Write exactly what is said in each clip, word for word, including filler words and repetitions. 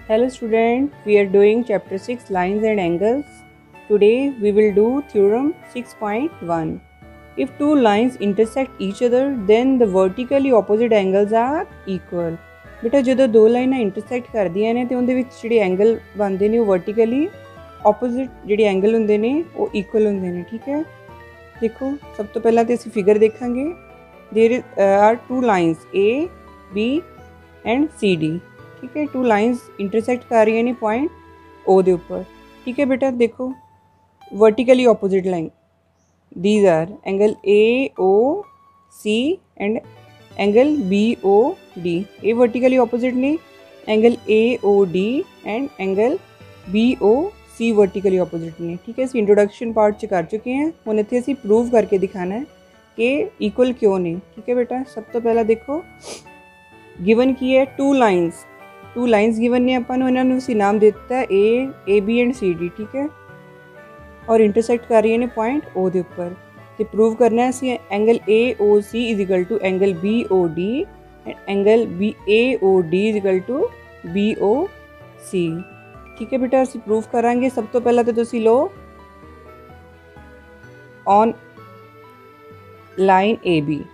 Hello student, we are doing chapter six lines and angles. Today we will do theorem six point one. If two lines intersect each other then the vertically opposite angles are equal. बेटा ਜਦੋਂ ਦੋ ਲਾਈਨਾਂ intersect ਕਰਦੀਆਂ ਨੇ ਤੇ ਉਹਦੇ ਵਿੱਚ ਜਿਹੜੇ ਐਂਗਲ ਬਣਦੇ ਨੇ ਉਹ ਵਰਟੀਕਲੀ ਆਪੋਜ਼ਿਟ ਜਿਹੜੇ ਐਂਗਲ ਹੁੰਦੇ ਨੇ ਉਹ ਇਕੁਅਲ ਹੁੰਦੇ ਨੇ। ਠੀਕ ਹੈ, ਦੇਖੋ ਸਭ ਤੋਂ ਪਹਿਲਾਂ ਤੇ ਅਸੀਂ ਫਿਗਰ ਦੇਖਾਂਗੇ। There are two lines A B and C D. ठीक है, टू लाइन्स इंटरसेक्ट कर रही ने पॉइंट ओ दे ऊपर। ठीक है बेटा, देखो vertically opposite line these are angle A O C and angle B O D. ये वर्टिकली ऑपोजिट ने angle A O D and angle B O C vertically opposite ने। ठीक है, अस इंट्रोडक्शन पार्ट च कर चुके हैं, हुण इत्थे असीं प्रूव करके दिखाना है कि इक्वल क्यों नहीं। ठीक है बेटा, सब तो पहला देखो गिवन की है two lines two lines given ने अपन उन्होंने उसी नाम दिता है A A B and C D. ठीक है, और इंटरसेक्ट कर रही है पॉइंट ओ के ऊपर। तो प्रूव करना है असी angle A O C is equal to angle B O D and angle B A O D is equal to B O C. ठीक है बेटा, असी प्रूव करांगे। सब तो पहला तो तुसी लो on line A B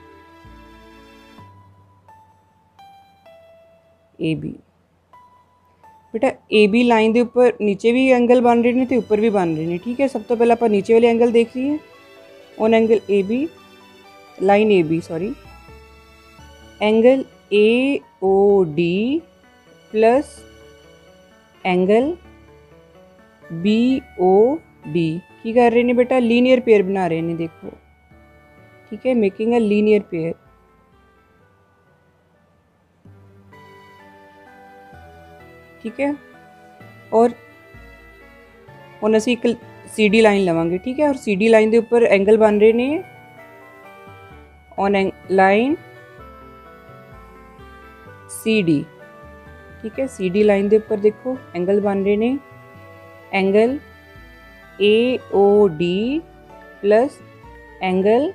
A B बेटा ए बी लाइन के उपर नीचे भी एंगल बन रहे हैं तो ऊपर भी बन रहे हैं। ठीक है, सब तो पहले आप नीचे वाले एंगल देख लीए on angle A B line A B sorry angle A O D plus angle B O D की कर रहे हैं बेटा, लीनियर पेयर बना रहे हैं। देखो ठीक है, मेकिंग अ लीनियर पेयर। ठीक है, और हुण असीं एक सी डी लाइन लवांगे। ठीक है, और सी डी लाइन के उपर एंगल बन रहे ने ऑन लाइन सी डी। ठीक है, सी डी लाइन के उपर देखो एंगल बन रहे ने angle A O D plus angle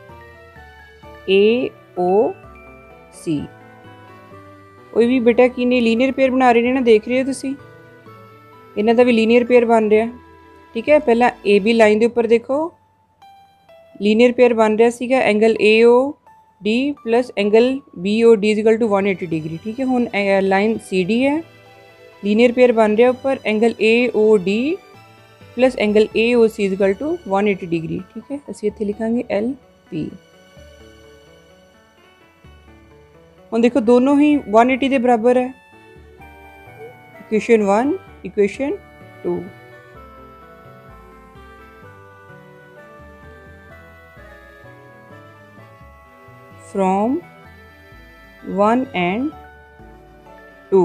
A O C. कोई भी बेटा की ने लीनियर पेयर बना रहे हैं ना, देख रहे हो तुसी इन्हां दा भी लीनियर पेयर बन रहा। ठीक है, पहला ए बी लाइन के उपर देखो लीनियर पेयर बन रहा सीगा angle A O D plus angle B O D is equal to one eighty degree. ठीक है, हुण लाइन सी डी है, लीनियर पेयर बन रहा उपर angle A O D plus angle A O C is equal to one eighty degree. ठीक है, असीं इत्थे लिखांगे एल पी। और देखो दोनों ही वन एटी के बराबर है। Equation one equation two. From one and two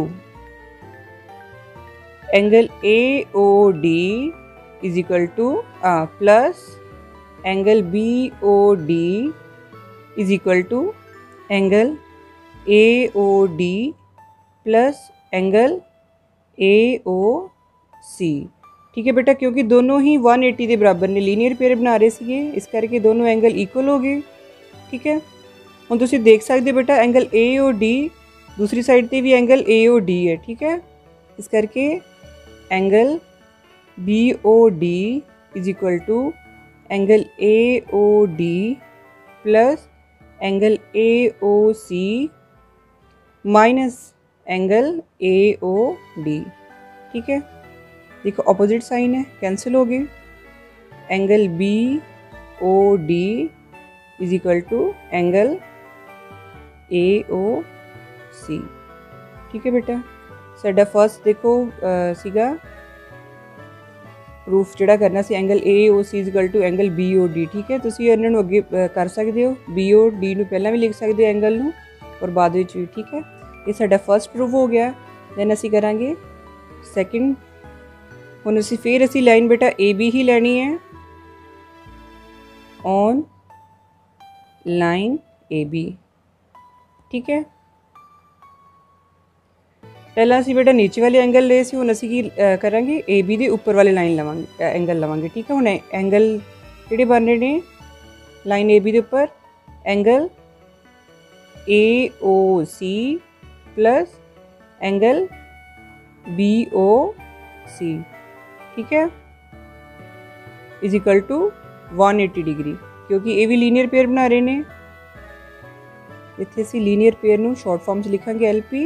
angle A O D is equal to plus angle B O D is equal to angle A O D plus angle A O C. ठीक है बेटा, क्योंकि दोनों ही one eighty के बराबर ने linear pair बना रहे थे, इस करके दोनों एंगल इक्वल हो गए। ठीक है, हुण तुसीं देख सकते हो बेटा एंगल ए ओ डी दूसरी साइड पर भी एंगल ए ओ डी है। ठीक है, इस करके angle B O D is equal to angle A O D plus angle A O C minus angle A O D. ठीक है, देखो ऑपोजिट साइन है, कैंसिल हो गए। Angle B O D is equal to angle A O C. ठीक है बेटा, साडा फर्स्ट देखो सीगा प्रूफ जिहड़ा करना सी angle A O C is equal to angle B O D. ठीक है, तुसीं इन्हां नूं अगे कर सकते हो, बी ओ डी नूं पहलां भी लिख सकते हो एंगल नूं और बाद विच भी। ठीक है, ये साडा फर्स्ट प्रूफ हो गया। दैन असी करांगे सैकेंड। हुण असी फिर असी लाइन बेटा ए बी ही लैनी है ऑन लाइन ए बी। ठीक है, पहला असी बेटा नीचे वाले एंगल ले सी, हुण असी की करांगे ए बी दे उपर वाले लाइन लवांगे एंगल लवांगे। ठीक है, हुण एंगल जिहड़े बन रहे ने लाइन ए बी दे उपर angle A O C plus angle B O C, ठीक है, is equal to one eighty degree, क्योंकि ये भी लीनियर पेयर बना रहे ने। इत्थे असीं लीनियर पेयर नूं शॉर्ट फॉर्म च लिखांगे एल पी।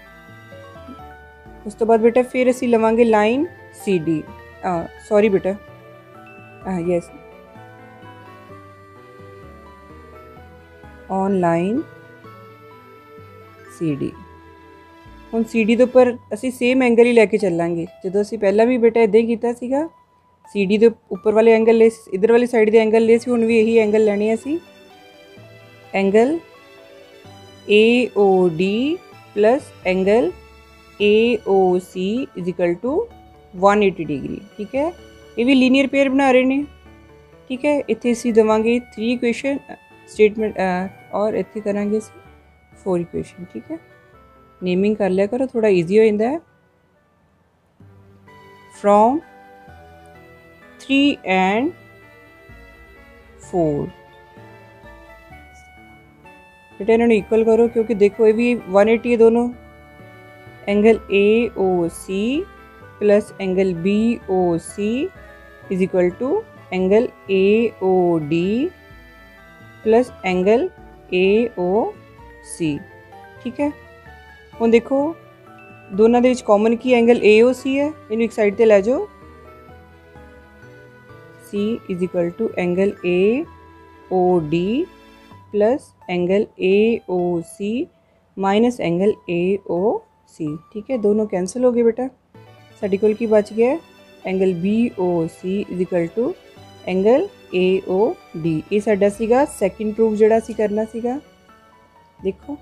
उस तो बाद बेटा फिर असीं लवांगे लाइन सी डी, सॉरी बेटा, yes, on line C D. हुण सी डी दे उपर असीं सेम एंगल ही लैके चलांगे, जदों असीं पहला भी बेटा इदां ही कीता सीगा। सी डी दे उपर वाले एंगल ले, इधर वाली साइड दे एंगल ले सी, हुण भी यही एंगल लैणे असीं। Angle A O D plus angle A O C is equal to one eighty degree, ठीक है। ये भी लीनियर पेयर बना रहे ने, ठीक है। इत्थे असीं देवांगे थ्री इक्वेशन स्टेटमेंट और इत्थे करांगे फोर इक्वेशन, ठीक है। नेमिंग कर लिया करो, थोड़ा ईजी हो जाता है। फ्रॉम थ्री एंड फोर बेटा इन्होंने इक्वल करो, क्योंकि देखो ये भी वन एटी है दोनों। Angle A O C plus angle B O C is equal to angle A O D plus angle A O C, ठीक है। हुण देखो दोनों दे विच कॉमन की एंगल ए ओ सी है, इन्हूं एक साइड ते लै जाओ। C is equal to angle A O D plus angle A O C minus angle A O C, ठीक है। दोनों कैंसल हो गए बेटा, साडे कोल की बच गया angle B O C is equal to angle A O D. ये साडा सीगा सैकेंड प्रूफ जिहड़ा सी करना सीगा। देखो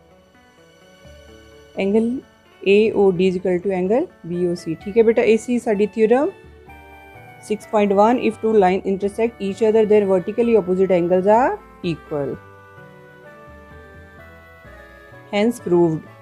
angle A O D is equal to angle B O C, ठीक है बेटा। ए सी साडी theorem six point one, if two line intersect each other there vertically opposite angles are equal, hence proved।